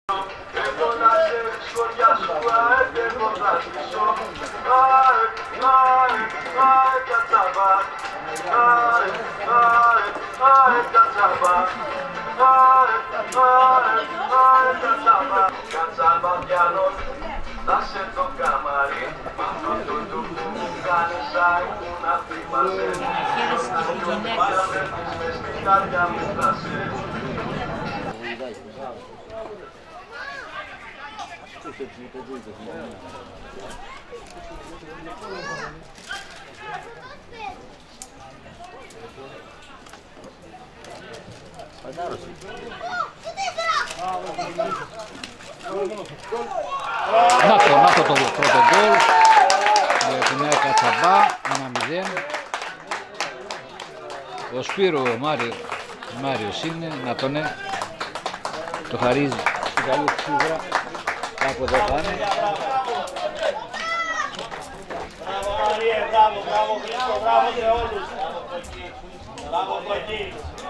Να το πρώτο γκολ για την ΑΕΚ Κατσαμπά, 1-0. Ο Σπύρο Μάριος είναι, να τον το χαρίζει στην καλή σίγουρα, κάπου εδώ θα είναι. Μπράβο Μάριε, μπράβο Χρήστο, μπράβο σε όλους. Μπράβο Κοκκί.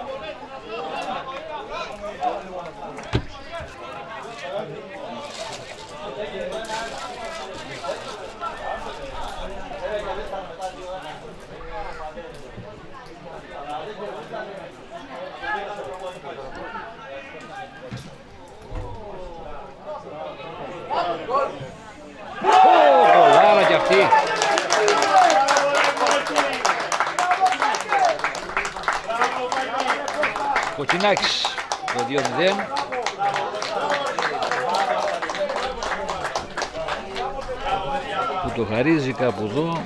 Κολλάρα κι αυτή. Κοκκινάκης το 2-0. Που το χαρίζει κάπου εδώ.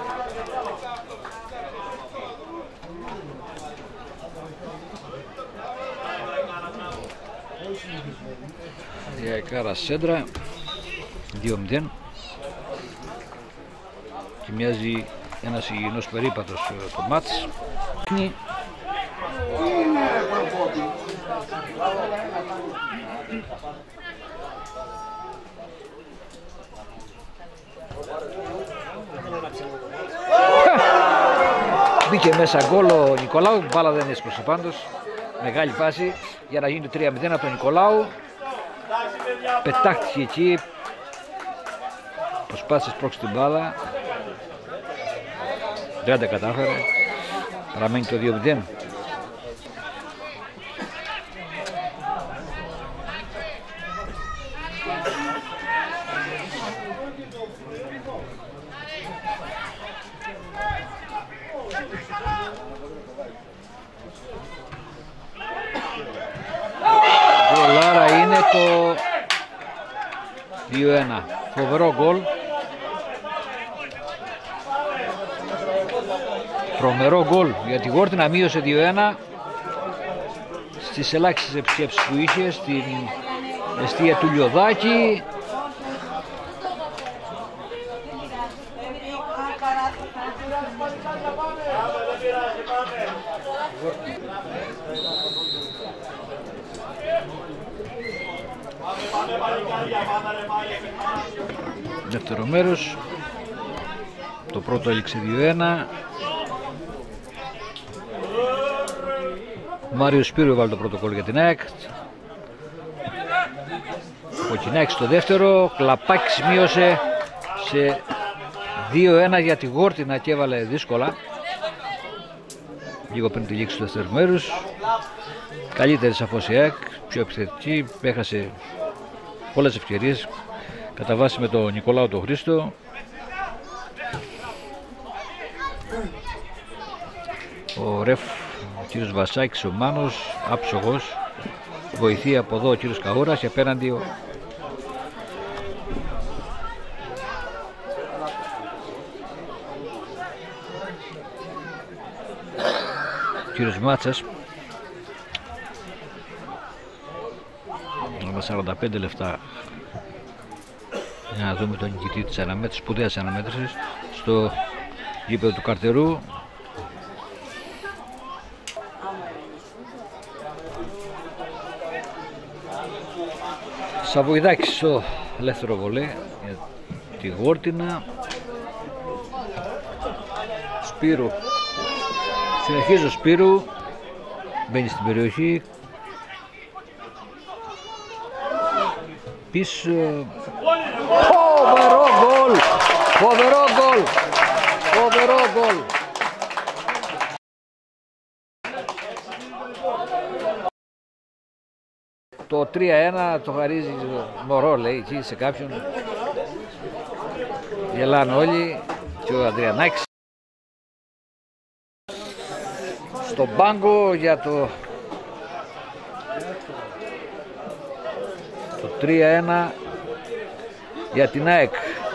Η Αεκάρα σέντρα 2-0 και μοιάζει ένας υγιεινός περίπατος το μάτς. Μπήκε μέσα γκολ ο Νικολάου, μπάλα δεν έσπρωσε πάντως. Μεγάλη φάση για να γίνει το 3-0 από τον Νικολάου. Πετάχτηκε εκεί, προσπάθησε να σπρώξει την μπάλα, δεν τα κατάφερε, παραμένει το 2-0. Γκολάρα είναι το 2-1, φοβερό γκολ, τρομερό γκολ για τη Γόρτινα, μείωσε 2-1 στις ελάχιστες επισκέψεις που είχε στην εστία του Λιωδάκη. Δεύτερο μέρος, το πρώτο έληξε 2-1. Μάριο Σπύρο έβαλε το πρώτο γκολ για την ΑΕΚ. Κοκκινάκης το δεύτερο, Κλαπάκης μείωσε σε 2-1 για τη Γόρτινα και έβαλε δύσκολα λίγο πριν τη λήξη του δεύτερου μέρους. Καλύτερη σαφώς η ΑΕΚ, πιο επιθετική, έχασε πολλές ευκαιρίες κατά βάση με τον Νικολάου τον Χρήστο. Ο ρεφ, ο κύριος Βασάκης, ο Μάνος, άψογος, βοηθεί από εδώ ο κύριος Καούρας και απέναντι ο κύριος Μάτσας. Με 45 λεπτά για να δούμε τον νικητή της αναμέτρησης, σπουδαίας αναμέτρησης στο γήπεδο του Καρτερού. Σαβοϊδάκης στο ελεύθερο βολέ για τη Γόρτινα. Σπύρου, συνεχίζει ο Σπύρου, μπαίνει στην περιοχή. πίσω. Φοβερό γκολ! Φοβερό γκολ! Φοβερό γκολ! Το 3-1 το χαρίζει μωρό, λέει, εκεί σε κάποιον. Γελάνε όλοι και ο Ανδριανάκης στον πάγκο για το 3-1 για την ΑΕΚ.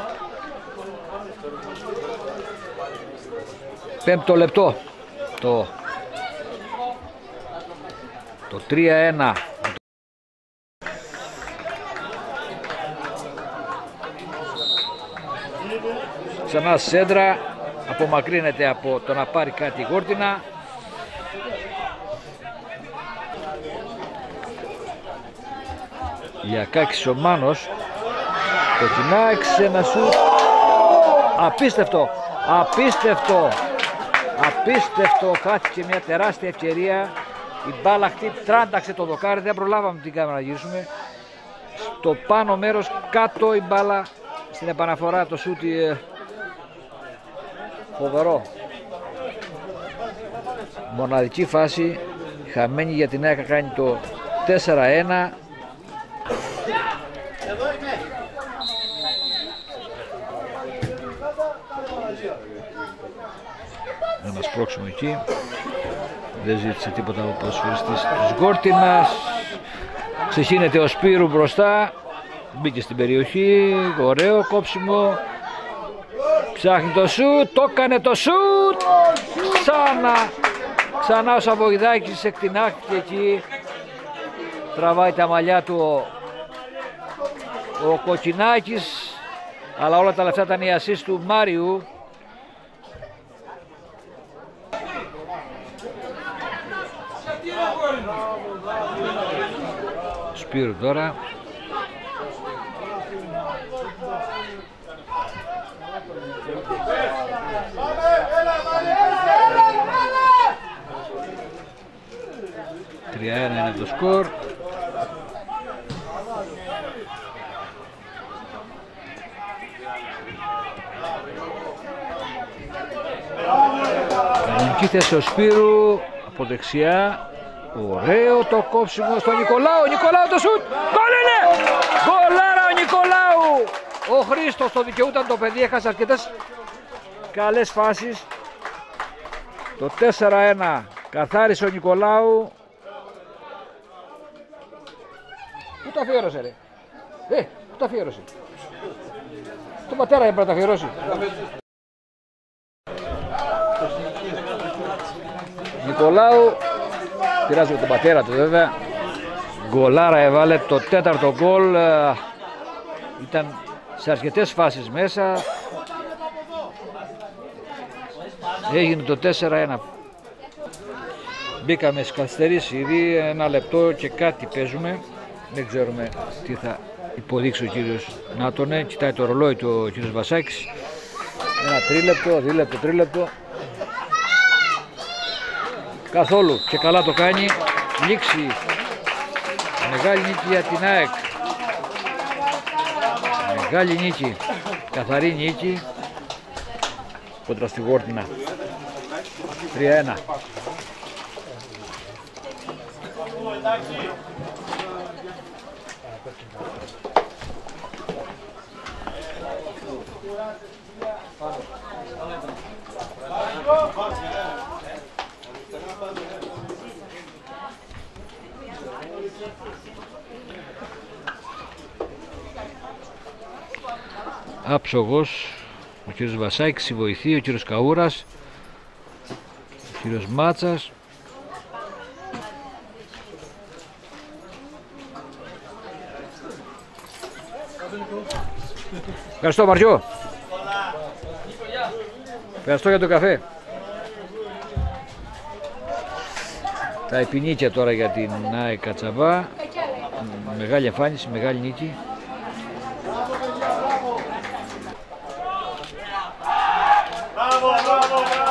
5ο λεπτό το 3-1. Ξανά σέντρα, απομακρύνεται από το να πάρει κάτι η Γόρτινα. Λιακάκης ο Μάνος, Κοκκινάκης, ένα σουτ. Απίστευτο, απίστευτο, απίστευτο. Χάθηκε μια τεράστια ευκαιρία. Η μπάλα τράνταξε το δοκάρι, δεν προλάβαμε την κάμερα να γυρίσουμε. Στο πάνω μέρος, κάτω η μπάλα, στην επαναφορά το σουτ. Φοβερό. Μοναδική φάση χαμένη για την ΑΕΚ, κάνει το 4-1. Να σπρώξουμε εκεί. Δεν ζήτησε τίποτα ο ποδοσφαιριστής της Γόρτινας. Ξεχύνεται ο Σπύρου μπροστά. Μπήκε στην περιοχή. Ωραίο κόψιμο. Ψάχνει το σουτ. Το έκανε το σουτ. Ξανά ο Σαββοϊδάκης εκτινάχθηκε εκεί. Τραβάει τα μαλλιά του ο Κοκκινάκης. Αλλά όλα τα λεφτά ήταν η ασίστ του Μάριου. Σπύρου τώρα. Τριάνα είναι το σκορ. Κανονική θέση ο Σπύρου από δεξιά. Ωραίο το κόψιμο στο Νικολάου. Νικολάου το σουτ. Γκολ είναι! Γκολάρα ο Νικολάου! Ο Χρήστος το δικαιούταν το παιδί. Έχασε αρκετές καλές φάσεις. Το 4-1 καθάρισε ο Νικολάου. Πού το αφιέρωσε ρε? Πού το αφιέρωσε? Το πατέρα έπρεπε να το αφιερώσει. Νικολάου πειράζει με τον πατέρα του βέβαια. Γκολάρα έβαλε, το 4ο γκολ. Ήταν σε αρκετές φάσεις μέσα. Έγινε το 4-1. Μπήκαμε στις καθυστερήσεις ήδη, 1 λεπτό και κάτι παίζουμε. Δεν ξέρουμε τι θα υποδείξει ο κύριος Νάτονε. Κοιτάει το ρολόι του ο κύριος Βασάκης. Ένα τρίλεπτο, δίλεπτο, τρίλεπτο. Καθόλου και καλά το κάνει. Λήξη. Μεγάλη νίκη για την ΑΕΚ. Μεγάλη νίκη. Καθαρή νίκη. Κόντρα στη Γόρτινα. 3-1. Άψογος ο κύριος Βασάκης, η βοηθή, ο κύριος Καούρας, ο κύριος Μάτσας. Ευχαριστώ Μαριό. Ευχαριστώ για το καφέ. Τα επινίκια τώρα για την ΑΕΚ Κατσαβά. Μεγάλη εμφάνιση, μεγάλη νίκη. Μπράβο, μπράβο, μπράβο.